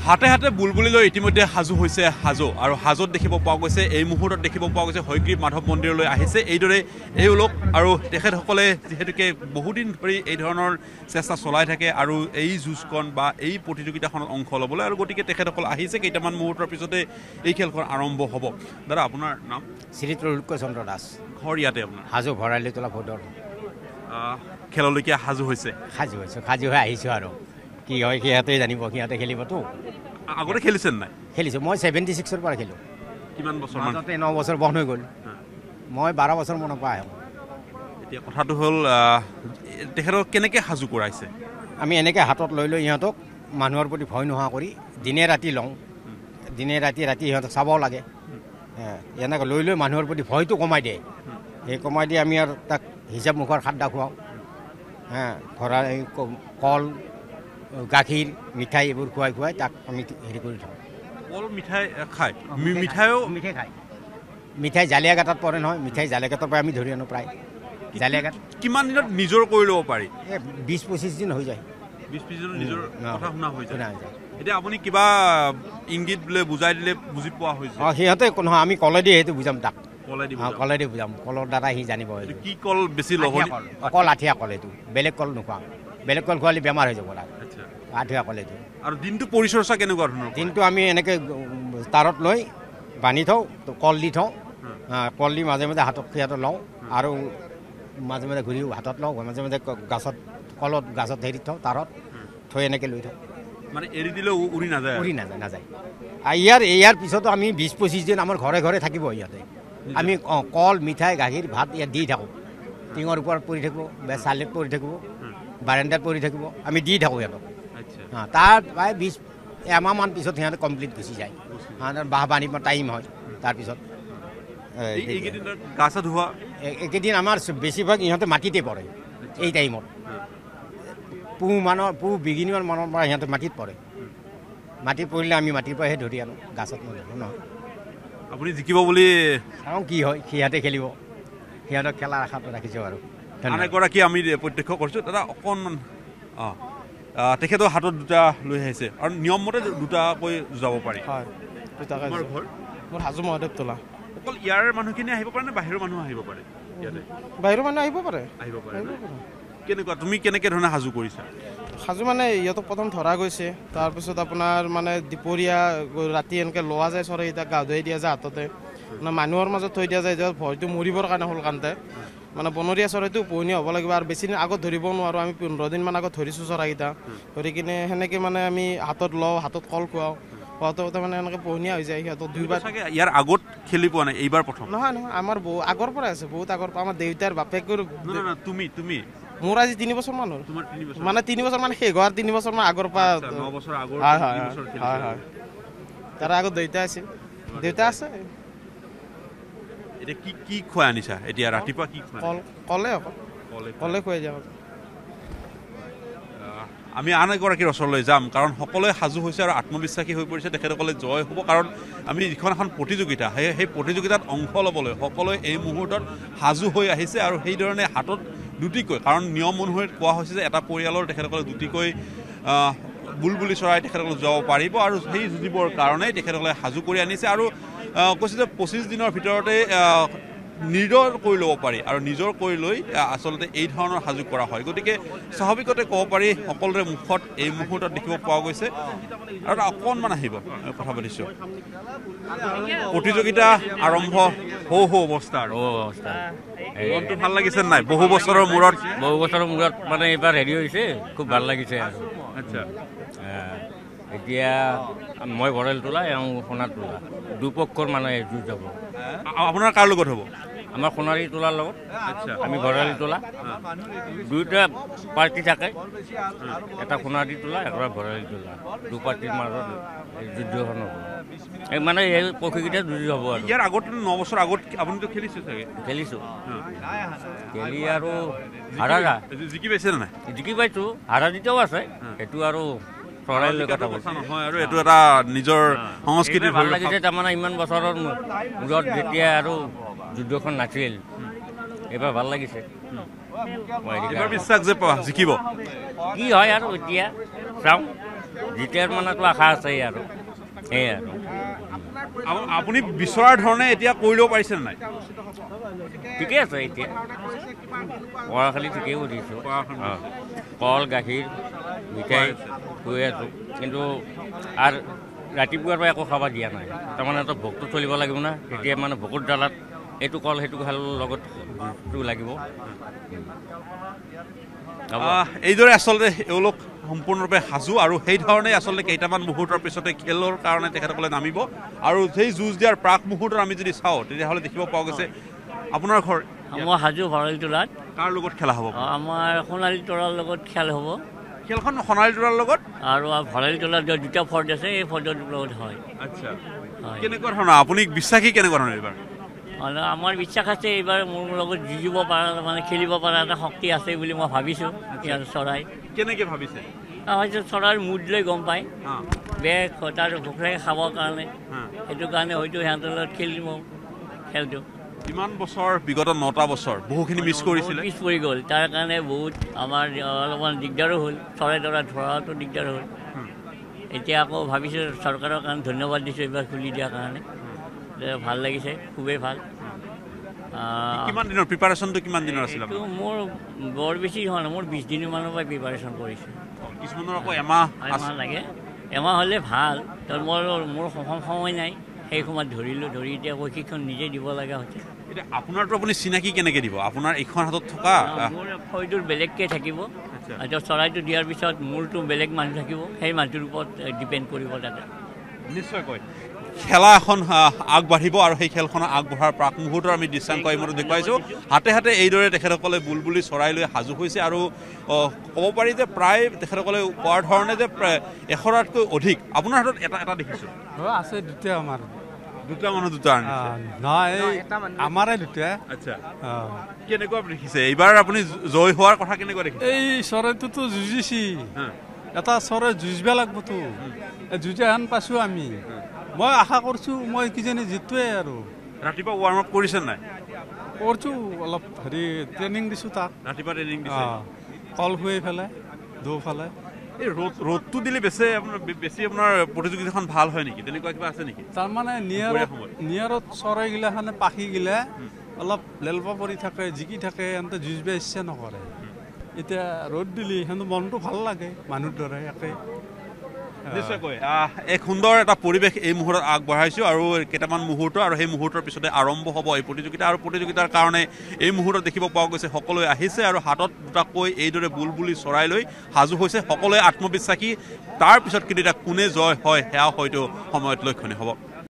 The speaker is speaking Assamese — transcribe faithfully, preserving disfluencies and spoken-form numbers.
হাতে হাতে বুলবুলিলৈ ইতিমধ্যে সাজু হৈছে হাজো আৰু হাজোত দেখিব পোৱা গৈছে এই মুহূৰ্তত দেখিব পোৱা গৈছে হয়গ্ৰীৱ মাধৱ মন্দিৰলৈ আহিছে এইদৰে এওঁলোক আৰু তেখেতসকলে যিহেতুকে বহুদিন ধৰি এই ধৰণৰ চেষ্টা চলাই থাকে আৰু এই যুঁজখন বা এই প্ৰতিযোগিতাখনত অংশ ল'বলৈ আৰু গতিকে তেখেতসকল আহিছে কেইটামান মুহূৰ্তৰ পিছতে এই খেলখন আৰম্ভ হ'ব দাদা আপোনাৰ নাম শ্ৰী ত্ৰৈলোক্য চন্দ্ৰ দাস ঘৰ ইয়াতে আপোনাৰ হাজো ভৰালি তোলা ভোটৰ খেললৈকে সাজু হৈছে সাজু হৈছোঁ সাজু হৈ আহিছোঁ আৰু কি হয় সিহঁতে জানিব সিহঁতে খেলিবতো আগতে খেলিছেন নাই খেলিছোঁ মই ছেভেণ্টি ছিক্সৰ পৰা খেলোঁ কিমান বছৰ মাজতে ন বছৰ বন্ধ হৈ গ'ল মই বাৰ বছৰ মনৰ পৰা আহোঁ এতিয়া কথাটো হ'ল তেখেতক কেনেকৈ সাজু কৰাইছে আমি এনেকৈ হাতত লৈ লৈ ইহঁতক মানুহৰ প্ৰতি ভয় নোহোৱা কৰি দিনে ৰাতি লওঁ দিনে ৰাতি ৰাতি সিহঁতক চাব লাগে এনেকৈ লৈ লৈ মানুহৰ প্ৰতি ভয়টো কমাই দিয়ে সেই কমাই দি আমি আৰু তাক হিচাপ মুখৰ খাদ্য খুৱাওঁ হা ধৰা এই কল গাখীৰ মিঠাই এইবোৰ খুৱাই খুৱাই তাক আমি হেৰি কৰি থওঁ কল মিঠাই খায় মিঠাইও মিঠাই খায় মিঠাই জালিয়াঘাটত পৰে নহয় মিঠাই জালিয়াঘাটৰ পৰা আমি ধৰি আনো প্ৰায় জালিয়াঘাট কিমান দিনত নিজৰ কৰি ল'ব পাৰি এই বিছ পঁচিছ দিন হৈ যায় বিছ পঁচিছ দিনত নিজৰ কথা শুনা হৈ যায় যায় এতিয়া আপুনি কিবা ইংগিত বোলে বুজাই দিলে বুজি পোৱা হৈছে অঁ সিহঁতে নহয় আমি কলেদি সেইটো বুজাম তাক কলেদি কলেদি বুজাম কলৰ দ্বাৰা সি জানিব কি কল বেছি ল'ব অকল আঠিয়া কল এইটো বেলেগ কল নোখোৱাম বেলেগ কল খোৱালে বেমাৰ হৈ যাব তাক আঠিয়া কল এইটো আৰু দিনটো পৰিচৰ্চা কেনেকুৱা ধৰণৰ দিনটো আমি এনেকৈ তাৰত লৈ বান্ধি থওঁ কল দি থওঁ কল দি মাজে মাজে হাতত সিহঁতত লওঁ আৰু মাজে মাজে ঘূৰি হাতত লওঁ মাজে মাজে গাছত কলত গাছত হেৰি থওঁ তাৰত থৈ এনেকৈ লৈ থওঁ মানে এৰি দিলেও উৰি নাযায় উৰি নাযায় নাযায় ইয়াৰ ইয়াৰ পিছতো আমি বিছ পঁচিছ দিন আমাৰ ঘৰে ঘৰে থাকিব ইহঁতে আমি অঁ কল মিঠাই গাখীৰ ভাত ইয়াত দি থাকোঁ টিঙৰ ওপৰত পৰি থাকিব বা চালিত পৰি থাকিব বাৰাণ্ডাত পৰি থাকিব আমি দি থাকোঁ সিহঁতক অঁ তাৰ প্ৰায় বিছ এমাহমান পিছত সিহঁতে কমপ্লিট গুচি যায় বাঁহ বান্ধি টাইম হয় তাৰপিছত গা চা ধোৱা এইকেইদিন আমাৰ বেছিভাগ ইহঁতে মাটিতে পৰে এই টাইমত পুহ মানৰ পুহ বিগিনিমান মানৰ পৰা সিহঁতে মাটিত পৰে মাটিত পৰিলে আমি মাটিৰ পৰাহে ধৰি আনো গাছত নধৰোঁ নহয় আপুনি জিকিব বুলি চাওঁ কি হয় সিহঁতে খেলিব সিহঁতক খেলা আশাটো ৰাখিছোঁ আৰু এগৰাকী আমি প্ৰত্যক্ষ কৰিছোঁ দাদা অকণমান অঁ তেখেতৰ হাতত দুটা লৈ আহিছে আৰু নিয়মমতে দুটাকৈ যাব পাৰি হয় ঘৰ মোৰ হাজো মহাদেৱ তোলা অকল ইয়াৰ মানুহখিনি আহিব পাৰে নে বাহিৰৰ মানুহ আহিব পাৰে ইয়াতে বাহিৰৰ মানুহ আহিব পাৰে আহিব পাৰে কেনেকুৱা তুমি কেনেকৈ ধৰণে সাজু কৰিছা সাজু মানে ইহঁতক প্ৰথম ধৰা গৈছে তাৰপিছত আপোনাৰ মানে দুপৰীয়া ৰাতি এনেকৈ লোৱা যায় চৰাইকেইটাক গা ধুৱাই দিয়া যায় হাততে মানে মানুহৰ মাজত থৈ দিয়া যায় যে ভয়টো মৰিবৰ কাৰণে হ'ল কাৰণতে মানে বনৰীয়া চৰাইটো পোহনীয়া হ'ব লাগিব আৰু বেছি দিন আগত ধৰিব নোৱাৰোঁ আমি পোন্ধৰ দিনমান আগত ধৰিছোঁ চৰাইকেইটা ধৰি কিনে সেনেকৈ মানে আমি হাতত লওঁ হাতত কল খুৱাওঁ খোৱাওঁতে মানে এনেকৈ পোহনীয়া হৈ যায় সিহঁতক দুইবাৰ ইয়াৰ আগত খেলি পোৱা নাই এইবাৰ প্ৰথম নহয় নহয় আমাৰ বহু আগৰ পৰাই আছে বহুত আগৰ পৰা আমাৰ দেউতাৰ বাপেকৰ তুমি তুমি মোৰ আজি তিনি বছৰ মান হ'ল মানে তিনি বছৰ মানে শেষ হোৱাৰ তিনি বছৰ মান আগৰ পৰা হয় হয় হয় হয় তাৰ আগত দেউতা আছিল দেউতা আছে এতিয়া কি কি খুৱাই আনিছা এতিয়া ৰাতিপুৱা কি কল কলে অকল কলে খুৱাই যাওঁ আমি আন এগৰাকীৰ ওচৰলৈ যাম কাৰণ সকলোৱে সাজু হৈছে আৰু আত্মবিশ্বাসী হৈ পৰিছে তেখেতসকলে জয় হ'ব কাৰণ আমি যিখন এখন প্ৰতিযোগিতা সেই সেই প্ৰতিযোগিতাত অংশ ল'বলৈ সকলোৱে এই মুহূৰ্তত সাজু হৈ আহিছে আৰু সেইধৰণে হাতত দুটিকৈ কাৰণ নিয়ম অনুসৰি কোৱা হৈছে যে এটা পৰিয়ালৰ তেখেতসকলে দুটিকৈ বুলবুলি চৰাই তেখেতসকলে যাব পাৰিব আৰু সেই যুঁজিবৰ কাৰণেই তেখেতসকলে সাজু কৰি আনিছে আৰু কৈছে যে পঁচিছ দিনৰ ভিতৰতে নিজৰ কৰি ল'ব পাৰি আৰু নিজৰ কৰি লৈ আচলতে এই ধৰণৰ সাজু কৰা হয় গতিকে স্বাভাৱিকতে ক'ব পাৰি সকলোৰে মুখত এই মুহূৰ্তত দেখিব পোৱা গৈছে আৰু অকণমান আহিব কথা পাতিছোঁ প্ৰতিযোগিতা আৰম্ভ হৌ হৌ অৱস্থা আৰু অৱস্থা মনটো ভাল লাগিছে নাই বহু বছৰৰ মূৰত বহু বছৰৰ মূৰত মানে এইবাৰ হেৰি হৈছে খুব ভাল লাগিছে আৰু আচ্ছা এতিয়া মই ভৰাইল তোলা এওঁ সোণাৰ তোলা দুপক্ষৰ মানে যুঁজ যাব আপোনাৰ কাৰ লগত হ'ব আমাৰ সোণাৰী তোলাৰ লগত আমি ভৰাইল তোলা দুয়োটা পাৰ্টি থাকে এটা সোণাৰী তোলা এটা ভৰাইল তোলা দু পাৰ্টিৰ মাজত যুদ্ধখন হ'ব এই মানে এই পক্ষীকেইটা যুঁজ হ'ব আৰু ইয়াৰ আগত ন বছৰ আগত আপুনিতো খেলিছে চাগে খেলিছোঁ খেলি আৰু হাৰা জিকি পাইছে নাই জিকি পাইছোঁ হাৰা জিতাও আছে সেইটো আৰু নহয় আৰু এইটো এটা নিজৰ সংস্কৃতি ভাল লাগিছে তাৰমানে ইমান বছৰৰ মূৰত যেতিয়া আৰু যুদ্ধখন নাছিল এইবাৰ ভাল লাগিছে বিশ্বাস যে জিকিব কি হয় আৰু এতিয়া চাওঁ জিকাৰ মানেতো আশা আছে আৰু সেয়াই আৰু আপুনি বিচৰাৰ ধৰণে এতিয়া কৰি ল'ব পাৰিছে নাই ঠিকে আছে এতিয়া পঢ়া খালি ঠিকেই উঠিছোঁ কল গাখীৰ মিঠাই গৈ আছোঁ কিন্তু আৰু ৰাতিপুৱাৰ পৰা একো খাব দিয়া নাই তাৰমানে এটা ভোকটো চলিব লাগিব না তেতিয়া মানে ভোকৰ ডালত এইটো কল সেইটো খাল লগত লাগিব এইদৰে আচলতে এওঁলোক সম্পূৰ্ণৰূপে সাজু আৰু সেই ধৰণে আচলতে কেইটামান মুহূৰ্তৰ পিছতে খেলৰ কাৰণে তেখেতসকলে নামিব আৰু সেই যুঁজ দিয়াৰ প্ৰাক মুহূৰ্তত আমি যদি চাওঁ তেতিয়াহ'লে দেখিব পোৱা গৈছে আপোনাৰ ঘৰ মই সাজু ভৰালি তোলাত কাৰ লগত খেলা হ'ব আমাৰ সোণালী তৰাৰ লগত খেল হ'ব খেলখন সোণালী তৰাৰ লগত আৰু ভৰালি তোলাত দুটা ফৰ্ড আছে এই ফৰ্ডৰ লগত হয় আচ্ছা কেনেকুৱা ধৰণৰ আপুনি বিশ্বাসী কেনেকুৱা ধৰণৰ এইবাৰ আমাৰ বিশ্বাস আছে এইবাৰ মোৰ লগত যুঁজিব পৰা মানে খেলিব পৰা এটা শক্তি আছে বুলি মই ভাবিছোঁ ইয়াৰ চৰাই কেনেকৈ ভাবিছে হয়তো চৰাইৰ মুড লৈ গম পায় বেগ তাৰ ভোক লাগে খাবৰ কাৰণে সেইটো কাৰণে হয়তো সিহঁতৰ লগত খেলিব খেলটো ইমান বছৰ বিগত নটা বছৰ বহুখিনি মিছ কৰিছিলে মিছ পৰি গ'ল তাৰ কাৰণে বহুত আমাৰ অলপমান দিগদাৰো হ'ল চৰাই তৰা ধৰাটো দিগদাৰ হ'ল এতিয়া আকৌ ভাবিছোঁ চৰকাৰৰ কাৰণে ধন্যবাদ দিছোঁ এইবাৰ খুলি দিয়াৰ কাৰণে ভাল লাগিছে খুবেই ভাল কিমান দিনৰ প্ৰিপাৰেশ্যনটো কিমান দিনৰ আছিলে মোৰ বৰ বেছি হোৱা নাই মোৰ বিছ দিনমানৰ পৰা প্ৰিপাৰেশ্যন কৰিছোঁ কিছুমানৰ আকৌ এমাহ এমাহ লাগে এমাহ হ'লে ভাল তাৰ মোৰ মোৰ সময় নাই সেই সময়ত ধৰিলোঁ ধৰি এতিয়া প্ৰশিক্ষণ নিজে দিব লগা হৈছে এতিয়া আপোনাৰতো আপুনি চিনাকি কেনেকৈ দিব আপোনাৰ এইখন হাতত থকা মোৰ হয়তো বেলেগকৈ থাকিব এতিয়া চৰাইটো দিয়াৰ পিছত মোৰতো বেলেগ মানুহ থাকিব সেই মানুহটোৰ ওপৰত ডিপেণ্ড কৰিব তাতে নিশ্চয়কৈ খেলা এখন আগবাঢ়িব আৰু সেই খেলখনৰ আগবঢ়াৰ প্ৰাক মুহূৰ্তৰ আমি দৃশ্যাংক এই মতে দেখুৱাইছোঁ হাতে হাতে এইদৰে তেখেতসকলে বুলবুলি চৰাই লৈ সাজু হৈছে আৰু ক'ব পাৰি যে প্ৰায় তেখেতসকলে কোৱাৰ ধৰণে যে এশটাতকৈ অধিক আপোনাৰ হাতত এটা এটা দেখিছোঁ আছে দুটা আমাৰ দুটা মানুহ দুটা নহয় আমাৰে দুটা আচ্ছা কেনেকুৱা দেখিছে এইবাৰ আপুনি জয় হোৱাৰ কথা কেনেকুৱা দেখিছে এই চৰাইটোতো যুঁজিছি এটা চৰাই যুঁজিব লাগিবতো যুঁজা হেন পাইছোঁ আমি মই আশা কৰিছোঁ মই কিজানি জিতোৱে আৰু ৰাতিপুৱা ৱাৰ্ম আপ কৰিছে নাই কৰিছোঁ অলপ হেৰি ট্ৰেইনিং দিছোঁ তাক ৰাতিপুৱা ট্ৰেইনিং দিছে কল খুৱাই পেলাই দৌ পেলাই এই ৰ'দ ৰ'দটো দিলে বেছি আপোনাৰ বেছি আপোনাৰ প্ৰতিযোগিতাখন ভাল হয় নেকি তেনেকুৱা কিবা আছে নেকি তাৰমানে নিয়াৰত নিয়াৰত চৰাইগিলাখানে পাখিগিলা অলপ লেলপা পৰি থাকে জিকি থাকে সিহঁতে যুঁজিব ইচ্ছা নকৰে এতিয়া ৰ'দ দিলে সিহঁতৰ মনটো ভাল লাগে মানুহৰ দৰে একে নিশ্চয়কৈ এক সুন্দৰ এটা পৰিৱেশ এই মুহূৰ্তত আগবঢ়াইছোঁ আৰু কেইটামান মুহূৰ্ত আৰু সেই মুহূৰ্তৰ পিছতে আৰম্ভ হ'ব এই প্ৰতিযোগিতা আৰু প্ৰতিযোগিতাৰ কাৰণে এই মুহূৰ্তত দেখিব পোৱা গৈছে সকলোৱে আহিছে আৰু হাতত দুটাকৈ এইদৰে বুলবুলি চৰাই লৈ সাজু হৈছে সকলোৱে আত্মবিশ্বাসী তাৰ পিছত কিন্তু এতিয়া কোনে জয় হয় সেয়া হয়তো সময়ত লক্ষণীয় হ'ব